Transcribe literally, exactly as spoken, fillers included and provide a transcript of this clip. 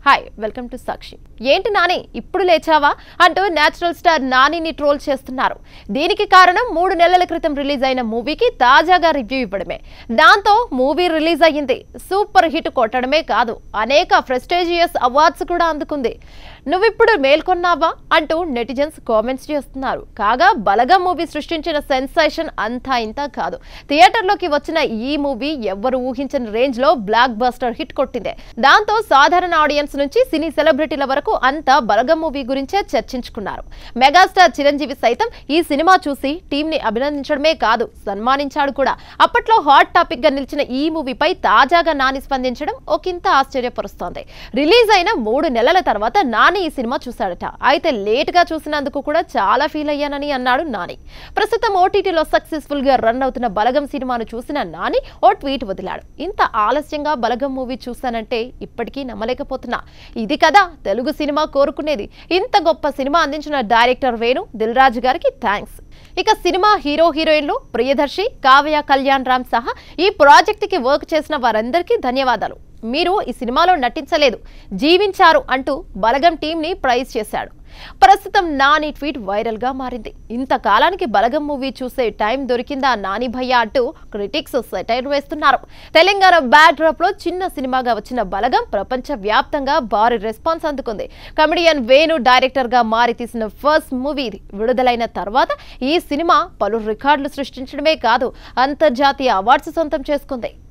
Hi welcome to సాక్షి. ఏంటి నాని ఇప్పుడు లేచావా అంటూ నేచురల్ స్టార్ నానిని ట్రోల్ చేస్తున్నారు. దీనికి కారణం మూడు నెలల క్రితం రిలీజ్ అయిన మూవీకి తాజాగా రివ్యూ ఇవ్వడమే. దాంతో మూవీ రిలీజ్ అయ్యింది. సూపర్ హిట్ కొట్టడమే కాదు, అనేక ప్రెస్టీజియస్ అవార్డ్స్ కూడా అందుకుంది. నువ్విప్పుడు మేల్కొన్నావా అంటూ నెటిజన్స్ కామెంట్స్ చేస్తున్నారు. కాగా బలగం మూవీ సృష్టించిన సెన్సేషన్ అంతా ఇంత కాదు. థియేటర్లోకి వచ్చిన ఈ మూవీ ఎవ్వరు ఊహించని రేంజ్ లో బ్లాక్ బస్టర్ హిట్ కొట్టింది. దాంతో సాధారణ ఆడియన్స్ నుంచి సినీ సెలబ్రిటీల వరకు అంతా బలగం మూవీ గురించే చర్చించుకున్నారు. మెగాస్టార్ చిరంజీవి సైతం ఈ సినిమా చూసి టీం ని అభినందించడమే కాదు, సన్మానించాడు కూడా. అప్పట్లో హాట్ టాపిక్ గా నిలిచిన ఈ మూవీపై తాజాగా నాని స్పందించడం ఒకంత ఆశ్చర్యపరుస్తోంది. రిలీజ్ అయిన మూడు నెలల తర్వాత నాని ఈ సినిమా చూశాడట. అయితే లేట్ గా చూసినందుకు కూడా చాలా ఫీల్ అయ్యానని అన్నాడు నాని. ప్రస్తుతం ఓటీటీలో సక్సెస్ఫుల్ గా రన్ అవుతున్న బలగం సినిమాను చూసిన నాని ఓ ట్వీట్ వదిలాడు. ఇంత ఆలస్యంగా బలగం మూవీ చూశానంటే ఇప్పటికీ నమ్మలేకపోతున్నా. ఇది కదా తెలుగు సినిమా కోరుకునేది. ఇంత గొప్ప సినిమా అందించిన డైరెక్టర్ వేణు దిల్ రాజు గారికి థ్యాంక్స్. ఇక సినిమా హీరో హీరోయిన్లు ప్రియదర్శి, కావ్య కళ్యాణ్ రామ్ సహా ఈ ప్రాజెక్ట్ కి వర్క్ చేసిన వారందరికీ ధన్యవాదాలు. మీరు ఈ సినిమాలో నటించలేదు, జీవించారు అంటూ బలగం టీం ని ప్రైజ్ చేశాడు. ప్రస్తుతం నాని ట్వీట్ వైరల్ గా మారింది. ఇంతకాలానికి బలగం మూవీ చూసే టైం దొరికిందా నాని భయ్య అంటూ క్రిటిక్స్ సెటైర్ వేస్తున్నారు. తెలంగాణ బ్యాక్ డ్రాప్ లో చిన్న సినిమాగా వచ్చిన బలగం ప్రపంచ వ్యాప్తంగా భారీ రెస్పాన్స్ అందుకుంది. కమెడియన్ వేణు డైరెక్టర్ గా మారి తీసిన ఫస్ట్ మూవీ విడుదలైన తర్వాత ఈ సినిమా పలు రికార్డులు సృష్టించడమే కాదు, అంతర్జాతీయ అవార్డ్స్ సొంతం చేసుకుంది.